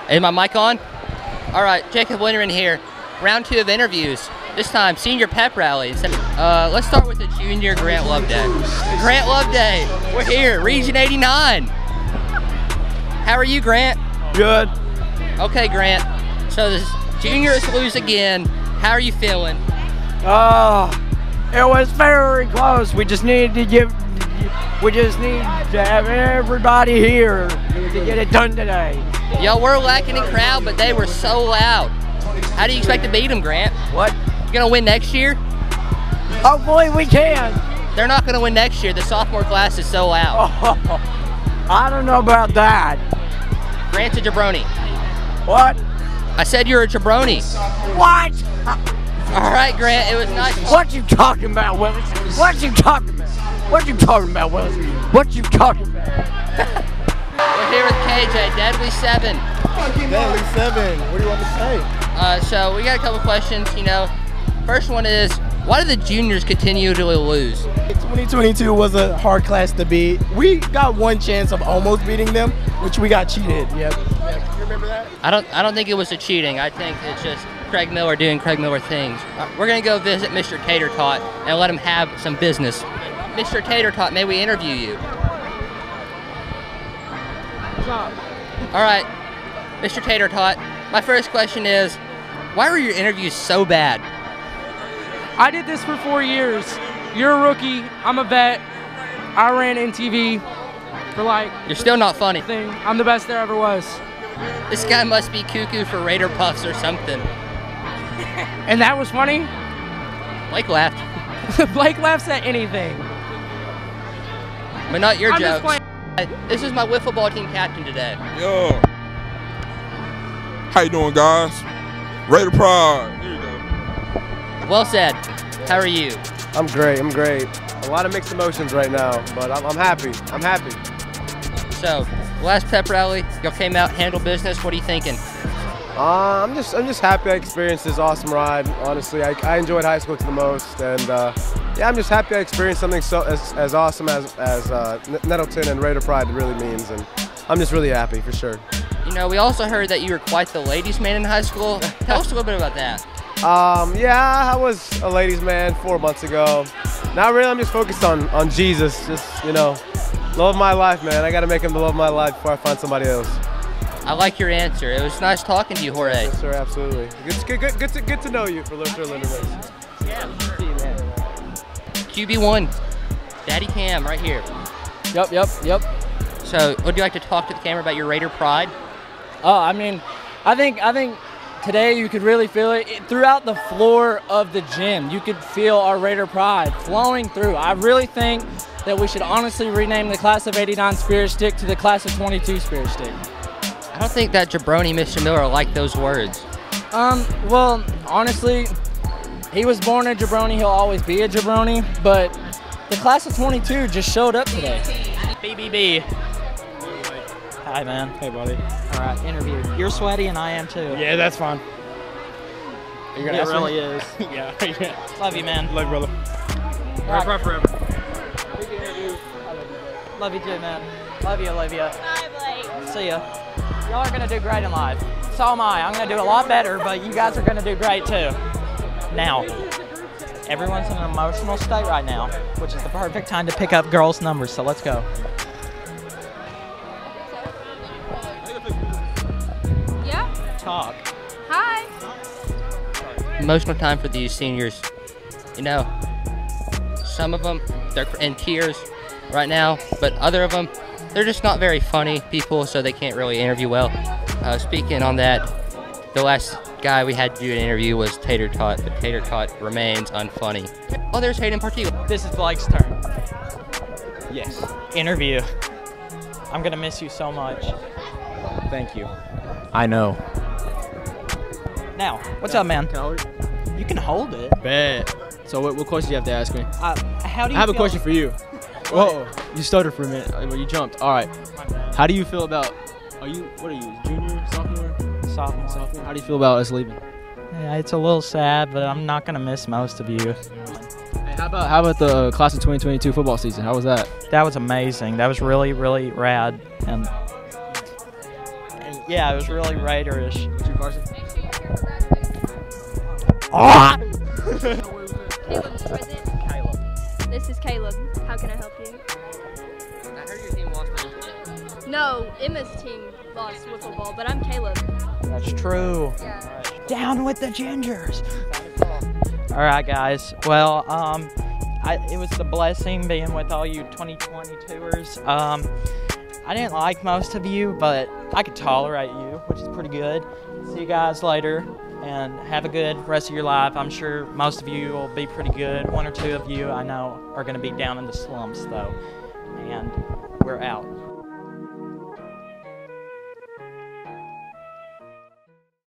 Is my mic on? All right, Jacob Winterman here. Round 2 of interviews. This time, senior pep rally. Let's start with the junior Grant Loveday. Grant Loveday, we're here, Region 89. How are you, Grant? Good. Okay, Grant. So the juniors lose again. How are you feeling? It was very close. We just need to have everybody here to get it done today. Y'all were lacking in crowd, but they were so loud. How do you expect to beat them, Grant? What? You gonna win next year? Hopefully we can. They're not gonna win next year. The sophomore class is so loud. I don't know about that. Grant's a jabroni. What? I said you're a jabroni. What? All right, Grant, it was nice. What you talking about, Willis? What you talking about? What you talking about, Willis? What you talking about? We're here with KJ, Deadly 7. Deadly 7, what do you want to say? So we got a couple questions, First one is, why do the juniors continue to lose? 2022 was a hard class to beat. We got one chance of almost beating them, which we got cheated. Yep. You remember that? I don't think it was a cheating. I think it's just Craig Miller doing Craig Miller things. We're gonna go visit Mr. Tater Tot and let him have some business. Mr. Tater Tot, may we interview you? What's up? All right, Mr. Tater Tot, my first question is, why were your interviews so bad? I did this for 4 years. You're a rookie. I'm a vet. I ran NTV for You're still not funny. I'm the best there ever was. This guy must be cuckoo for Raider Puffs or something. And that was funny? Blake laughed. Blake laughs at anything. But not your I'm just jokes. This is my wiffle ball team captain today. Yo. How you doing, guys? Raider Pride. Here you go. Well said. How are you? I'm great. I'm great. A lot of mixed emotions right now, but I'm happy. I'm happy. So, last pep rally, y'all came out, handled business. What are you thinking? I'm just happy I experienced this awesome ride. Honestly, I enjoyed high school the most, and yeah, I'm just happy I experienced something so as awesome as Nettleton and Raider Pride really means, and I'm just really happy for sure. We also heard that you were quite the ladies' man in high school. Tell us a little bit about that. Yeah, I was a ladies' man 4 months ago. Not really. I'm just focused on Jesus. Just love of my life, man. I got to make him the love of my life before I find somebody else. I like your answer. It was nice talking to you, Jorge. Yes, sir. Absolutely. Good to know you for Linderman. Yeah. QB1, Daddy Cam, right here. Yep. So, would you like to talk to the camera about your Raider Pride? I think today you could really feel it throughout the floor of the gym. You could feel our Raider Pride flowing through. I really think that we should honestly rename the class of '89 Spirit Stick to the class of '22 Spirit Stick. I don't think that jabroni Mr. Miller liked those words. Well, honestly, he was born a jabroni. He'll always be a jabroni. But the class of '22 just showed up today. BBB. Hi, man. Hey, buddy. All right, interview. You're sweaty and I am too. Yeah, that's fine. Are you gonna ask me? really is. Yeah. Love you, man. Love you, brother. Right. Pride forever. Love you too, man. Love you, Olivia. Bye, Blake. See ya. Y'all are gonna do great in life. So am I. I'm gonna do a lot better, but you guys are gonna do great too. Now, everyone's in an emotional state right now, which is the perfect time to pick up girls' numbers, so let's go. Yeah. Talk. Hi. Emotional time for these seniors. Some of them, they're in tears right now, but other of them, they're just not very funny people, so they can't really interview well. Speaking on that, the last guy we had to do an interview was Tater Tot, but Tater Tot remains unfunny. Oh, there's Hayden Partigo. This is Blake's turn. Yes. Interview. I'm gonna miss you so much. Thank you. I know. Now, what's up, man? Can I hold it? You can hold it. Bet. So what question do you have to ask me? How do you I have a feel- question for you. Whoa, you stuttered for a minute. Well, you jumped. All right. How do you feel about? What are you? Junior, sophomore? Sophomore. How do you feel about us leaving? Yeah, it's a little sad, but I'm not gonna miss most of you. Hey, how about the class of 2022 football season? How was that? That was amazing. That was really, really rad. And Yeah, it was really Raiderish. What's your varsity? Caleb's present. This is Caleb. How can I help you? I heard your team lost their No, Emma's team lost wiffle ball, but I'm Caleb. That's true. Yeah. Down with the Gingers. All right, guys. Well, it was a blessing being with all you 2022ers. I didn't like most of you, but I could tolerate you, which is pretty good. See you guys later, and have a good rest of your life. I'm sure most of you will be pretty good. One or two of you I know are going to be down in the slumps, though. And we're out.